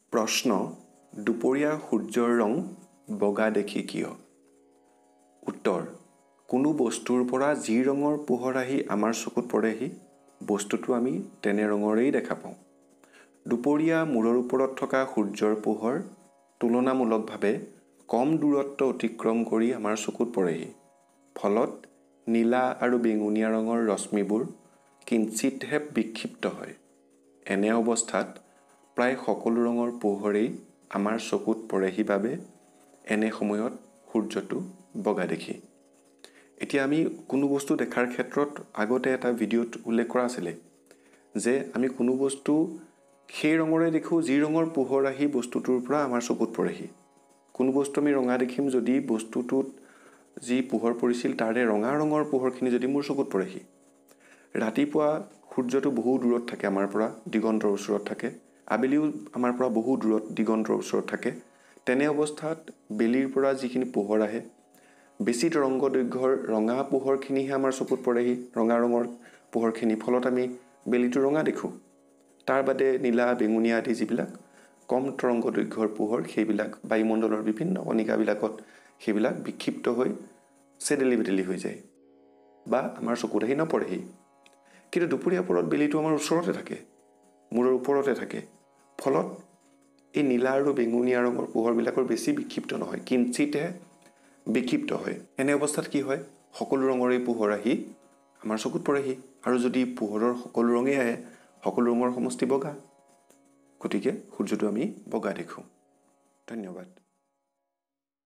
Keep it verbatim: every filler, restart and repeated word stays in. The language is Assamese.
প্ৰশ্ন দুপৰীয়া সূৰ্যৰ ৰং বগা দেখি কিয়? উত্তৰ কোনো বস্তুৰ পৰা যি ৰঙৰ পোহৰ আহি আমাৰ চকুত পৰেহি বস্তুটো আমি তেনে ৰঙৰেই দেখা পাওঁ। দুপৰীয়া মূৰৰ ওপৰত থকা সূৰ্যৰ পোহৰ তুলনামূলকভাৱে কম দূৰত্ব অতিক্ৰম কৰি আমাৰ চকুত পৰেহি। ফলত নীলা আৰু বেঙুনীয়া ৰঙৰ ৰশ্মিবোৰ কিঞ্চিতহে বিক্ষিপ্ত হয়। এনে অৱস্থাত প্ৰায় সকলো ৰঙৰ পোহৰেই আমাৰ চকুত পৰেহি বাবে এনে সময়ত সূৰ্যটো বগা দেখি। এতিয়া আমি কোনো বস্তু দেখাৰ ক্ষেত্ৰত আগতে এটা ভিডিঅ'ত উল্লেখ কৰা আছিলে যে আমি কোনো বস্তু সেই ৰঙৰে দেখোঁ যি ৰঙৰ পোহৰ আহি বস্তুটোৰ পৰা আমাৰ চকুত পৰেহি। কোনো বস্তু আমি ৰঙা দেখিম যদি বস্তুটোত যি পোহৰ পৰিছিল তাৰে ৰঙা ৰঙৰ পোহৰখিনি যদি মোৰ চকুত পৰেহি। ৰাতিপুৱা সূৰ্যটো বহু দূৰত থাকে আমাৰ পৰা, দিগন্তৰ ওচৰত থাকে। আবেলিও আমাৰ পৰা বহু দূৰত দিগন্তৰ ওচৰত থাকে। তেনে অৱস্থাত বেলিৰ পৰা যিখিনি পোহৰ আহে বেছি তৰংগ দৈৰ্ঘ্যৰ ৰঙা পোহৰখিনিহে আমাৰ চকুত পৰেহি, ৰঙা ৰঙৰ পোহৰখিনি। ফলত আমি বেলিটো ৰঙা দেখোঁ। তাৰ বাদে নীলা বেঙুনীয়া আদি যিবিলাক কম তৰংগ দৈৰ্ঘ্যৰ পোহৰ সেইবিলাক বায়ুমণ্ডলৰ বিভিন্ন কণিকাবিলাকত সেইবিলাক বিক্ষিপ্ত হৈ চেদেলি বেদেলি হৈ যায় বা আমাৰ চকুত আহি নপৰেহি। কিন্তু দুপৰীয়া পৰত বেলিটো আমাৰ ওচৰতে থাকে, মূৰৰ ওপৰতে থাকে। ফলত এই নীলা আৰু বেঙুনীয়া ৰঙৰ পোহৰবিলাকৰ বেছি বিক্ষিপ্ত নহয়, কিঞ্চিতহে বিক্ষিপ্ত হয়। এনে অৱস্থাত কি হয়, সকলো ৰঙৰেই পোহৰ আহি আমাৰ চকুত পৰেহি। আৰু যদি পোহৰৰ সকলো ৰঙেই আহে, সকলো ৰঙৰ সমষ্টি বগা। গতিকে সূৰ্যটো আমি বগা দেখোঁ। ধন্যবাদ।